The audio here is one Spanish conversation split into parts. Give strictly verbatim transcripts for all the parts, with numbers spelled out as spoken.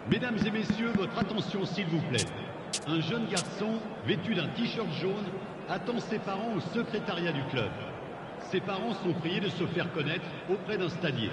Mesdames et messieurs, votre attention s'il vous plaît. Un jeune garçon, vêtu d'un t-shirt jaune, attend ses parents au secrétariat du club. Ses parents sont priés de se faire connaître auprès d'un stadier.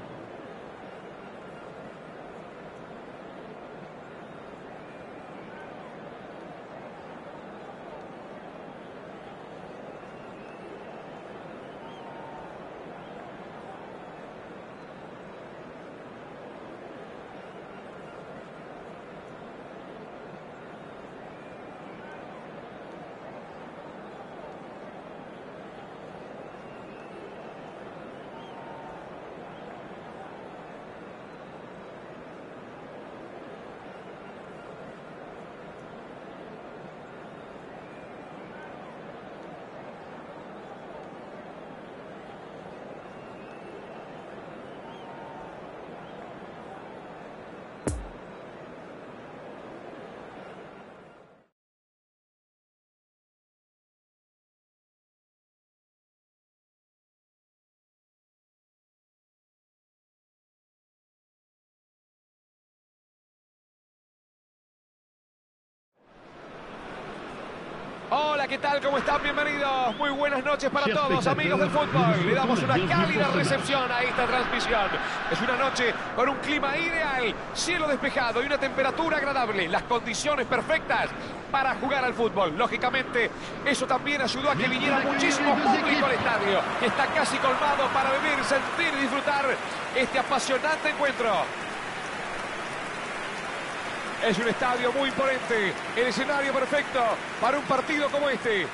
Hola, ¿qué tal? ¿Cómo están? Bienvenidos. Muy buenas noches para todos, amigos del fútbol. Le damos una cálida recepción a esta transmisión. Es una noche con un clima ideal, cielo despejado y una temperatura agradable. Las condiciones perfectas para jugar al fútbol. Lógicamente, eso también ayudó a que viniera muchísimo público al estadio, que está casi colmado para vivir, sentir y disfrutar este apasionante encuentro. Es un estadio muy imponente, el escenario perfecto para un partido como este.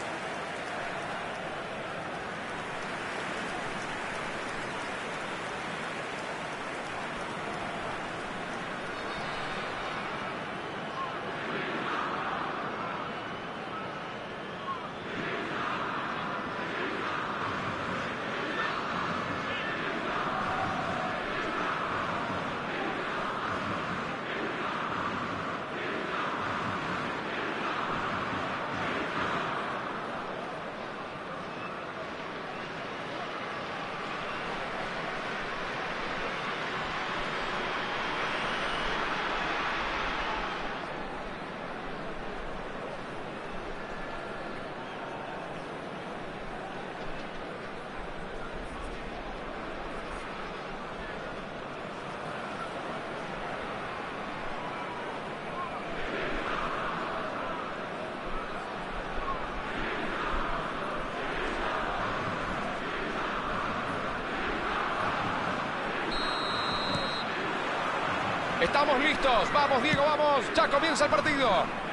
Estamos listos. Vamos, Diego, vamos. Ya comienza el partido.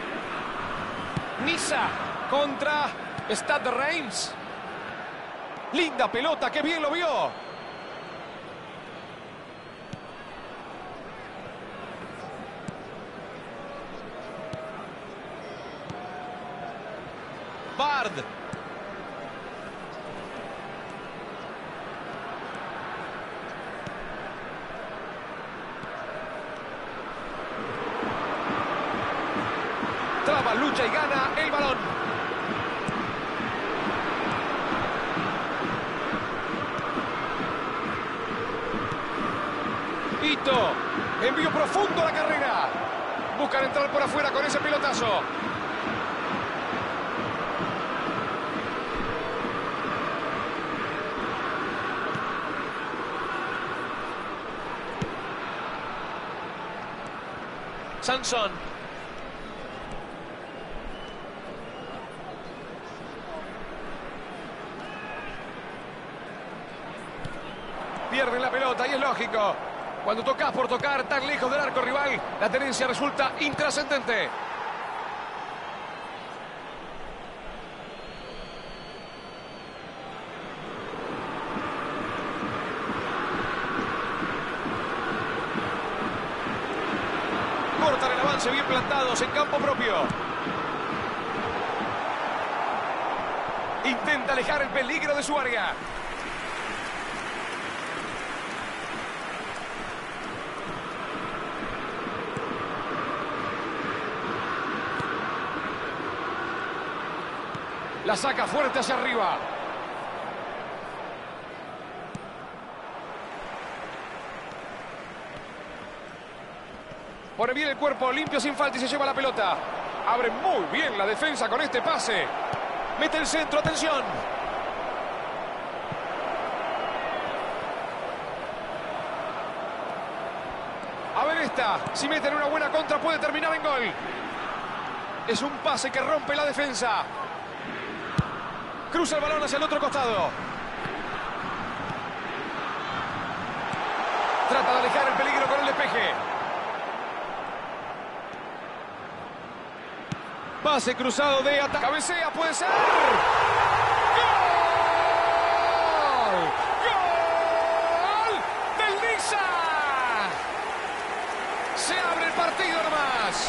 Niza contra Stade Reims. Linda pelota, qué bien lo vio. Bard. Traba, lucha y gana el balón. Ito, envío profundo a la carrera. Buscan entrar por afuera con ese pelotazo. Sanson. Pierden la pelota y es lógico. Cuando tocas por tocar tan lejos del arco rival, la tenencia resulta intrascendente. Cortan el avance bien plantados en campo propio. Intenta alejar el peligro de su área. La saca fuerte hacia arriba. Pone bien el cuerpo, limpio sin falta y se lleva la pelota. Abre muy bien la defensa con este pase. Mete el centro, atención. A ver esta, si meten una buena contra puede terminar en gol. Es un pase que rompe la defensa. Cruza el balón hacia el otro costado. Trata de alejar el peligro con el despeje. Pase cruzado de ataque. Cabecea, puede ser. ¡Gol! ¡Gol! ¡Del Niza! Se abre el partido nomás.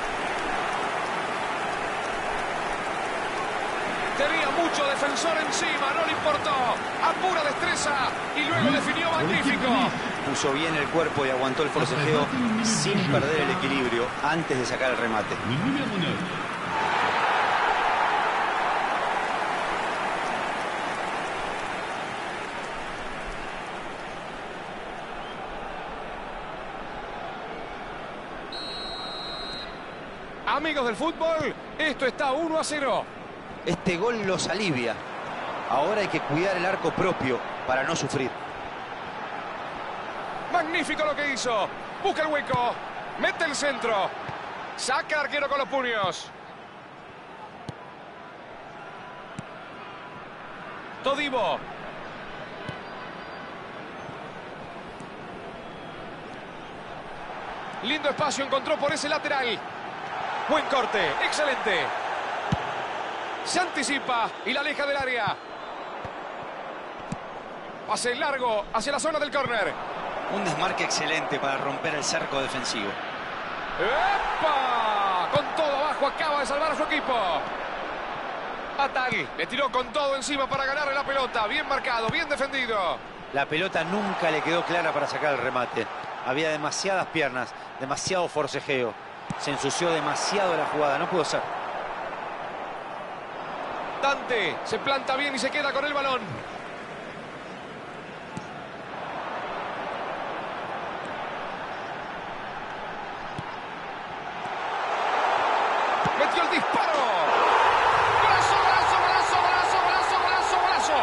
Tenía mucho defensor encima, no le importó. A pura destreza y luego definió magnífico. Puso bien el cuerpo y aguantó el forcejeo sin perder el equilibrio antes de sacar el remate. Amigos del fútbol, esto está uno a cero. Este gol los alivia. Ahora hay que cuidar el arco propio para no sufrir. Magnífico lo que hizo. Busca el hueco. Mete el centro. Saca el arquero con los puños. Todibo. Lindo espacio encontró por ese lateral. Buen corte. Excelente. Se anticipa y la aleja del área. Pase largo hacia la zona del córner. Un desmarque excelente para romper el cerco defensivo. ¡Epa! Con todo abajo acaba de salvar a su equipo. Ataque. Le tiró con todo encima para ganarle la pelota. Bien marcado, bien defendido. La pelota nunca le quedó clara para sacar el remate. Había demasiadas piernas, demasiado forcejeo. Se ensució demasiado la jugada, no pudo ser. Dante se planta bien y se queda con el balón. Metió el disparo. ¡Golazo, golazo, golazo, golazo, golazo, golazo, golazo!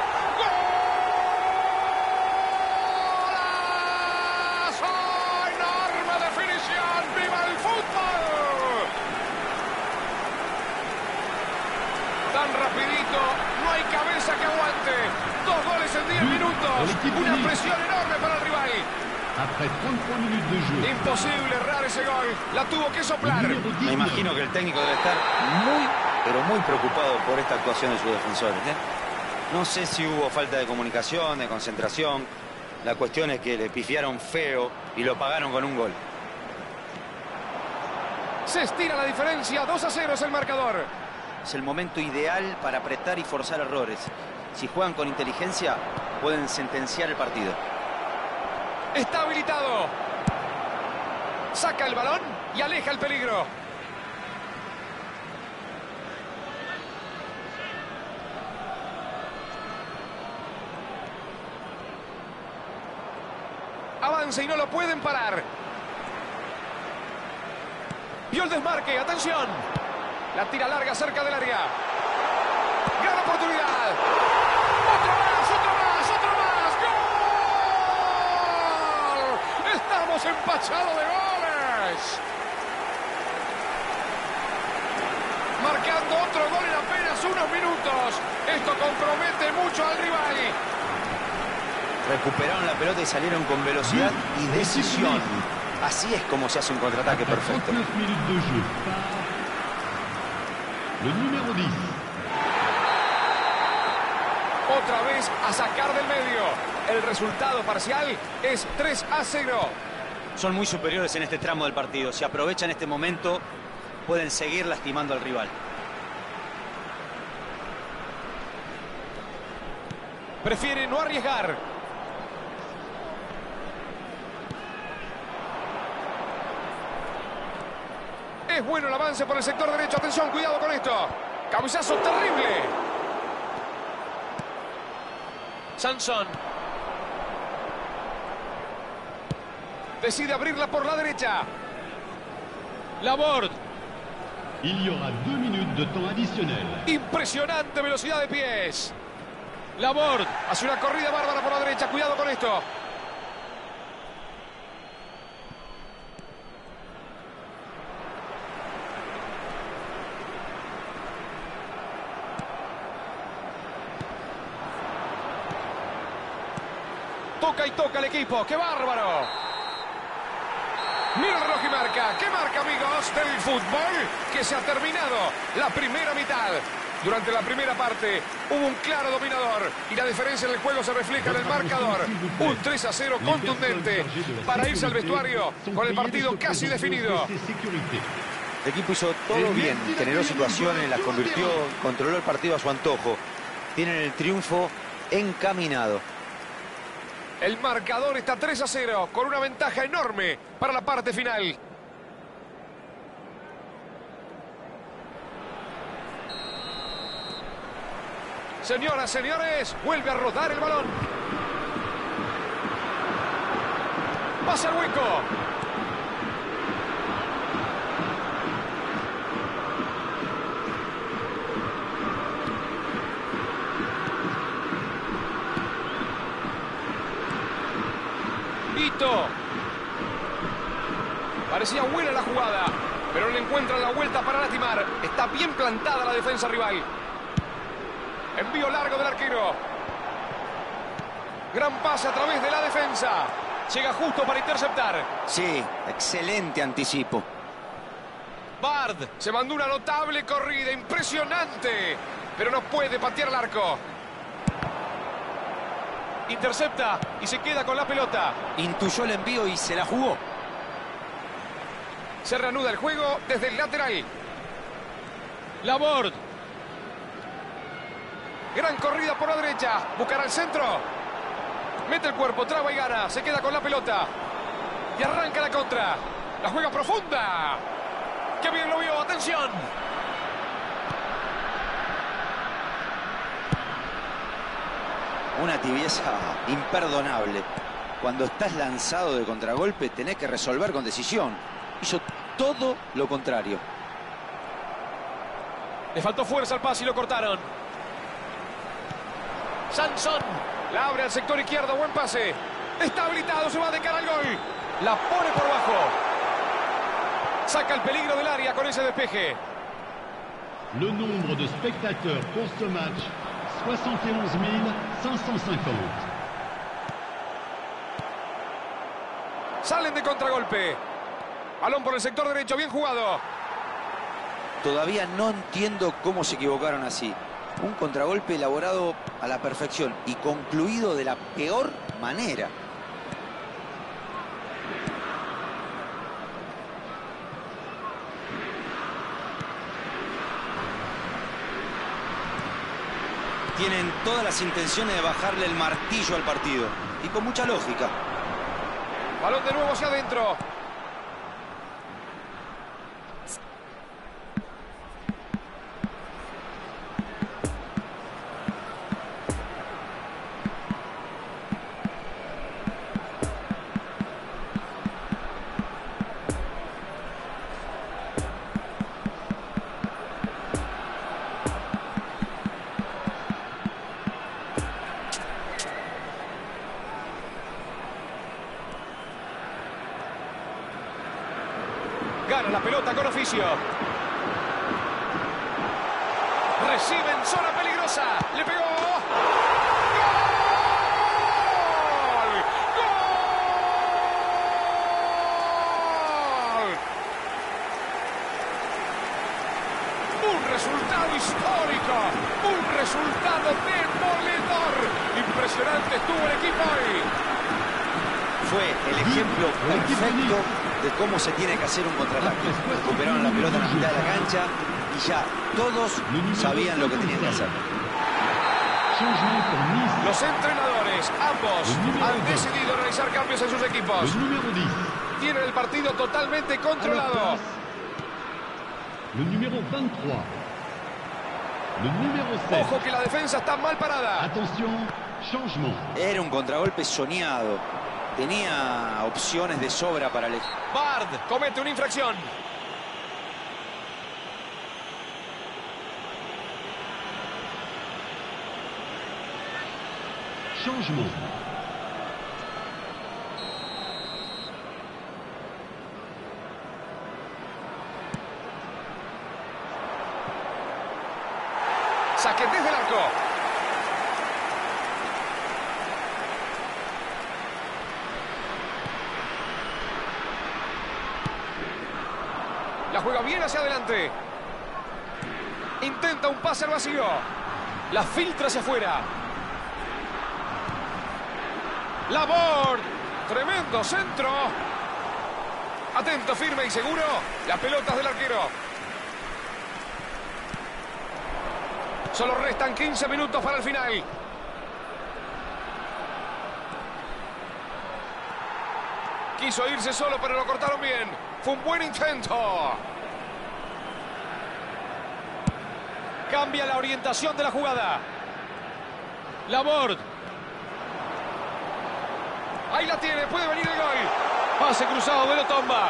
¡Golazo! ¡Enorme definición! ¡Viva el fútbol! Tan rapidito, no hay cabeza que aguante. Dos goles en diez minutos. Una presión enorme para el rival. Imposible errar ese gol. La tuvo que soplar. Me imagino que el técnico debe estar muy, pero muy preocupado por esta actuación de sus defensores, ¿eh? No sé si hubo falta de comunicación, de concentración. La cuestión es que le pifiaron feo y lo pagaron con un gol. Se estira la diferencia. dos a cero es el marcador. Es el momento ideal para apretar y forzar errores. Si juegan con inteligencia, pueden sentenciar el partido. Está habilitado. Saca el balón y aleja el peligro. Avanza y no lo pueden parar. Vio el desmarque, atención. La tira larga cerca del área. Gran oportunidad. Otro más, otro más, otro más. ¡Gol! Estamos empachados de goles. Marcando otro gol en apenas unos minutos. Esto compromete mucho al rival. Recuperaron la pelota y salieron con velocidad y decisión. Así es como se hace un contraataque perfecto. Otra vez a sacar del medio. El resultado parcial es tres a cero. Son muy superiores en este tramo del partido. Si aprovechan este momento, pueden seguir lastimando al rival. Prefiere no arriesgar. Es bueno el avance por el sector derecho. Atención, cuidado con esto. Cabezazo terrible. Sansón. Decide abrirla por la derecha. Laborde. Il y aura deux minutes de temps additionnel. Impresionante velocidad de pies. Laborde hace una corrida bárbara por la derecha. Cuidado con esto. Toca y toca el equipo. ¡Qué bárbaro! Mira el reloj y marca. ¿Qué marca, amigos del fútbol? Que se ha terminado la primera mitad. Durante la primera parte hubo un claro dominador y la diferencia en el juego se refleja en el marcador. Un tres a cero contundente para irse al vestuario con el partido casi definido. El equipo hizo todo bien, generó situaciones, las convirtió, controló el partido a su antojo. Tienen el triunfo encaminado. El marcador está tres a cero con una ventaja enorme para la parte final. Señoras, señores, vuelve a rodar el balón. Pasa el hueco. Ito. Parecía buena la jugada, pero le encuentran la vuelta para lastimar. Está bien plantada la defensa rival. Envío largo del arquero. Gran pase a través de la defensa. Llega justo para interceptar. Sí, excelente anticipo. Bard se mandó una notable corrida, impresionante, pero no puede patear el arco. Intercepta y se queda con la pelota. Intuyó el envío y se la jugó. Se reanuda el juego desde el lateral. Laborde. Gran corrida por la derecha. Buscará el centro. Mete el cuerpo, traba y gana. Se queda con la pelota. Y arranca la contra. La juega profunda. ¡Qué bien lo vio! ¡Atención! Una tibieza imperdonable. Cuando estás lanzado de contragolpe, tenés que resolver con decisión. Hizo todo lo contrario. Le faltó fuerza al pase y lo cortaron. Sansón la abre al sector izquierdo. Buen pase. Está habilitado. Se va de cara al gol. La pone por bajo. Saca el peligro del área con ese despeje. Le nombre de spectateurs pour ce match, soixante et onze mille cinq cent cinquante. Salen de contragolpe. Balón por el sector derecho. Bien jugado. Todavía no entiendo cómo se equivocaron así. Un contragolpe elaborado a la perfección y concluido de la peor manera. Tienen todas las intenciones de bajarle el martillo al partido. Y con mucha lógica. Balón de nuevo hacia adentro. Gana la pelota con oficio. Recibe en zona peligrosa. Le pegó. ¡Gol! ¡Gol! Un resultado histórico. Un resultado demoledor. Impresionante estuvo el equipo hoy. Fue el ejemplo perfecto de cómo se tiene que hacer un contraataque. Recuperaron la pelota en la mitad de la cancha y ya todos sabían lo que tenían que hacer. Los entrenadores, ambos, han decidido realizar cambios en sus equipos. Tienen el partido totalmente controlado. Le número veintitrés. Le número seis. Ojo que la defensa está mal parada. Attention, changement. Era un contragolpe soñado. Tenía opciones de sobra para el... Bard comete una infracción. Changement. Saque desde el arco. La juega bien hacia adelante. Intenta un pase al vacío. La filtra hacia afuera. Laborde. Tremendo centro. Atento, firme y seguro. Las pelotas del arquero. Solo restan quince minutos para el final. Quiso irse solo, pero lo cortaron bien. Fue un buen intento. Cambia la orientación de la jugada. Laborde. Ahí la tiene, puede venir el gol. Pase cruzado de Lotomba.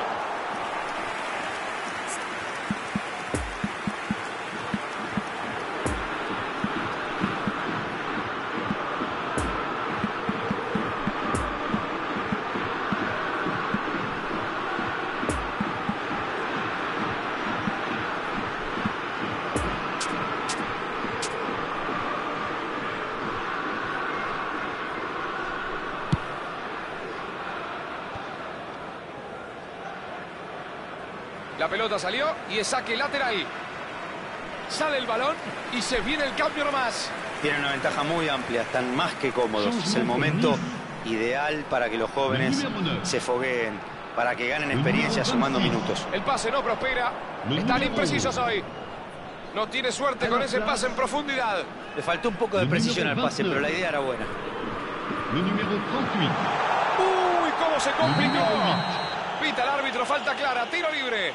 La pelota salió y es saque lateral. Sale el balón y se viene el cambio nomás. Tienen una ventaja muy amplia, están más que cómodos. Es el momento ideal para que los jóvenes se fogueen, para que ganen experiencia sumando minutos. El pase no prospera. Están imprecisos hoy. No tiene suerte con ese pase en profundidad. Le faltó un poco de precisión al pase, pero la idea era buena. Uy, cómo se complicó. Pita el árbitro, falta clara, tiro libre.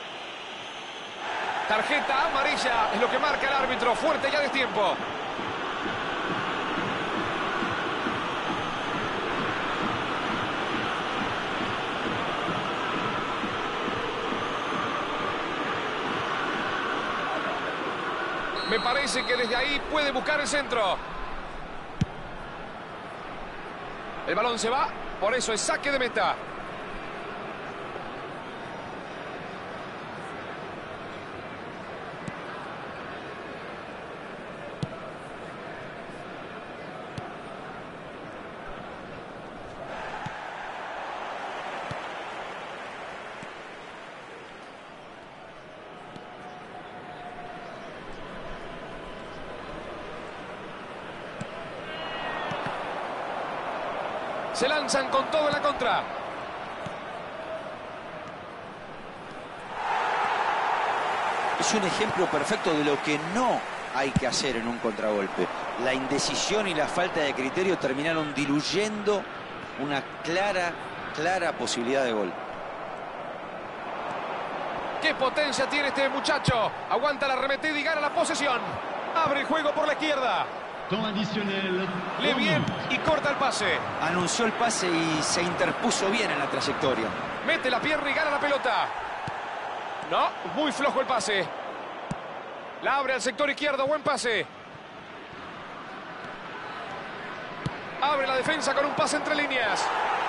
Tarjeta amarilla es lo que marca el árbitro, fuerte ya de tiempo. Me parece que desde ahí puede buscar el centro. El balón se va, por eso es saque de meta. Se lanzan con todo en la contra. Es un ejemplo perfecto de lo que no hay que hacer en un contragolpe. La indecisión y la falta de criterio terminaron diluyendo una clara, clara posibilidad de gol. ¡Qué potencia tiene este muchacho! Aguanta la arremetida y gana la posesión. Abre el juego por la izquierda. Lee bien y corta el pase. Anunció el pase y se interpuso bien en la trayectoria. Mete la pierna y gana la pelota. No, muy flojo el pase. La abre al sector izquierdo, buen pase. Abre la defensa con un pase entre líneas.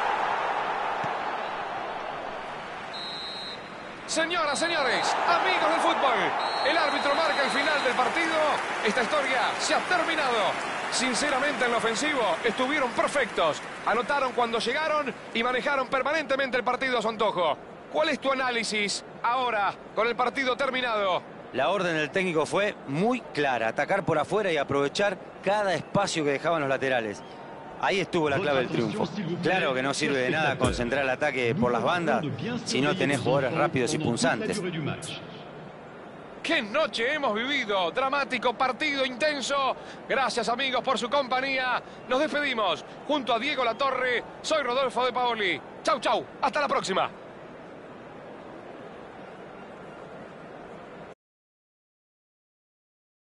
Señoras, señores, amigos del fútbol, el árbitro marca el final del partido. Esta historia se ha terminado. Sinceramente, en lo ofensivo estuvieron perfectos. Anotaron cuando llegaron y manejaron permanentemente el partido a su antojo. ¿Cuál es tu análisis ahora, con el partido terminado? La orden del técnico fue muy clara. Atacar por afuera y aprovechar cada espacio que dejaban los laterales. Ahí estuvo la clave del triunfo. Claro que no sirve de nada concentrar el ataque por las bandas si no tenés jugadores rápidos y punzantes. ¡Qué noche hemos vivido! Dramático, partido intenso. Gracias, amigos, por su compañía. Nos despedimos. Junto a Diego Latorre, soy Rodolfo de Paoli. Chau, chau. Hasta la próxima.